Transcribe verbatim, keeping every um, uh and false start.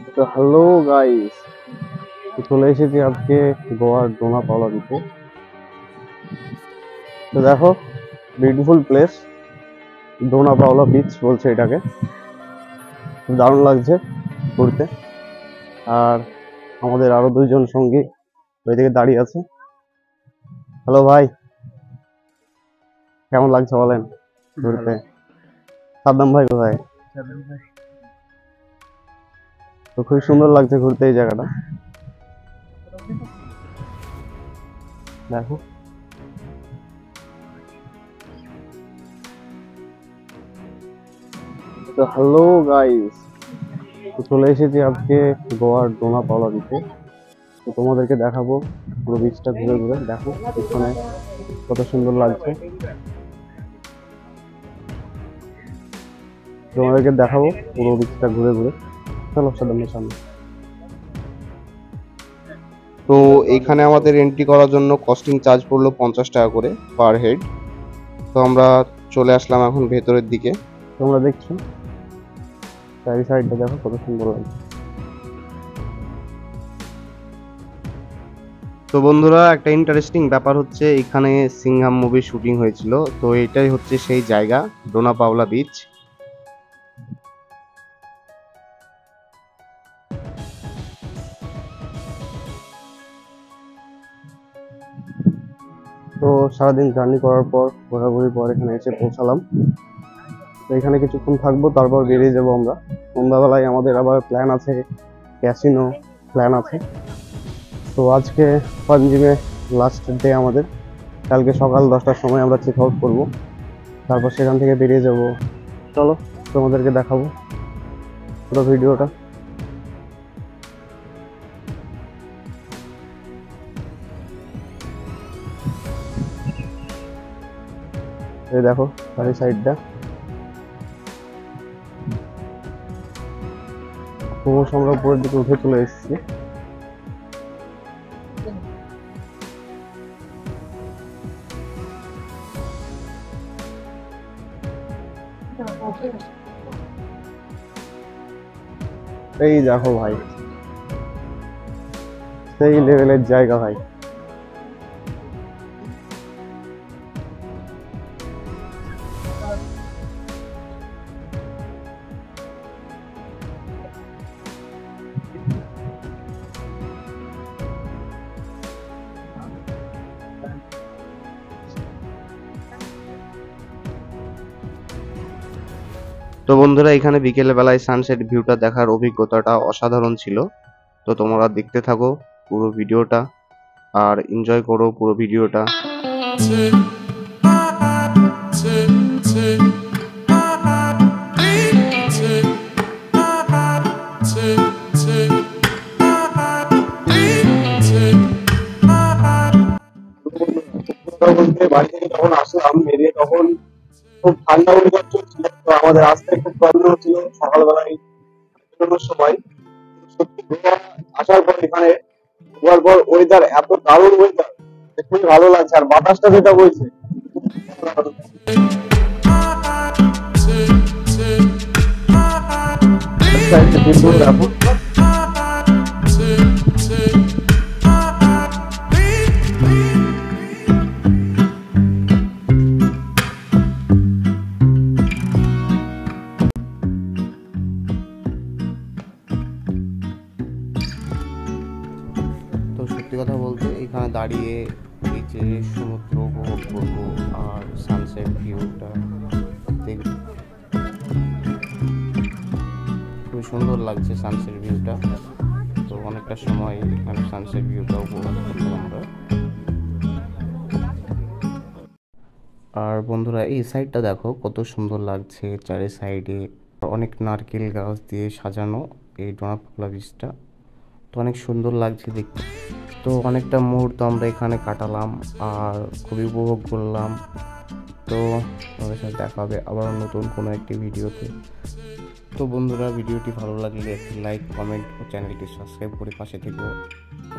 তো hello guys, চলে এসেছি আজকে গোয়ার ডোনা পাওলা বিচে। তো দেখো, beautiful place, Dona Paula beach বলছে এটাকে। দারুণ লাগছে ঘুরতে। আর আমাদের আরো দুইজন সঙ্গী ওই দিকে দাঁড়িয়ে আছে। হ্যালো ভাই, কেমন লাগছে বলেন ঘুরতে? সাদ্দাম ভাই কোথায়? তো খুব সুন্দর লাগছে ঘুরতে এই জায়গাটা। দেখো, তো হ্যালো গাইস, চলে এসেছি আজকে গোয়ার ডোনা পাওলা বিচে। তো তোমাদেরকে দেখাবো পুরো বিচটা ঘুরে ঘুরে। দেখো এখানে কত সুন্দর লাগছে, তোমাদেরকে দেখাবো পুরো বিচটা ঘুরে ঘুরে। চলো সামনে সামনে। তো এখানে আমাদের এন্ট্রি করার জন্য কস্টিং চার্জ পড়লো পঞ্চাশ টাকা করে পার হেড। তো আমরা চলে আসলাম এখন ভেতরের দিকে। তোমরা দেখছো চারি সাইডটা, দেখো কত সুন্দর লাগছে। তো বন্ধুরা, একটা ইন্টারেস্টিং ব্যাপার হচ্ছে এখানে সিংহাম মুভির শুটিং হয়েছিল। তো এটাই হচ্ছে সেই জায়গা, ডোনা পাওলা বিচ। তো সারাদিন জার্নি করার পর, ঘোরাঘুরির পর এখানে এসে পৌঁছালাম। তো এখানে কিছুক্ষণ থাকবো, তারপর বেরিয়ে যাবো আমরা। সন্ধ্যাবেলায় আমাদের আবার প্ল্যান আছে, ক্যাসিনো প্ল্যান আছে। তো আজকে পাঞ্জিমে লাস্ট ডে আমাদের। কালকে সকাল দশটার সময় আমরা চেক আউট করবো, তারপর সেখান থেকে বেরিয়ে যাব। চলো তোমাদেরকে দেখাবো পুরো ভিডিওটা। এই দেখো চারি সাইডটা, ক্রমশ আমরা উপরের দিকে উঠে চলে এসেছি। এই দেখো ভাই, সেই লেভেলের জায়গা ভাই। তো বন্ধুরা, এখানে বিকেল বেলায় সানসেট ভিউটা দেখার অভিজ্ঞতাটা অসাধারণ ছিল। তো তোমরা দেখতে থাকো পুরো ভিডিওটা আর এনজয় করো পুরো ভিডিওটা। বাড়ি থেকে যখন আসলাম বেরিয়ে, তখন খুব ঠান্ডা অনুভব চলছিল। তো আমাদের আসতে খুব প্রবলেম হচ্ছিল সকালবেলায় বেরোনোর সময়। সত্যি গোয়া আসার পর, এখানে ঘোরার পর ওয়েদার এত দারুণ ওয়েদার, খুবই ভালো লাগছে। আর বাতাসটা যেটা বইছে, দেখো সত্যি কথা বলতে এখানে দাঁড়িয়ে এই যে সমুদ্র উপভোগ করবো আর সানসেট ভিউটা দেখব, খুবই সুন্দর লাগছে সানসেট ভিউটা। তো অনেকটা সময় এখানে সানসেট ভিউটা উপভোগ করবো আমরা। আর বন্ধুরা, এই সাইডটা দেখো কত সুন্দর লাগছে, চারি সাইডে অনেক নারকেল গাছ দিয়ে সাজানো এই ডোনা পাওলা বিচটা। তো অনেক সুন্দর লাগছে দেখতে। তো অনেকটা মুহূর্ত আমরা এখানে কাটালাম আর খুবই উপভোগ করলাম। তো আমাদের সাথে দেখা হবে আবার নতুন কোনো একটি ভিডিওতে। তো বন্ধুরা, ভিডিওটি ভালো লাগলে একটি লাইক, কমেন্ট ও চ্যানেলটি সাবস্ক্রাইব করে পাশে থেকো।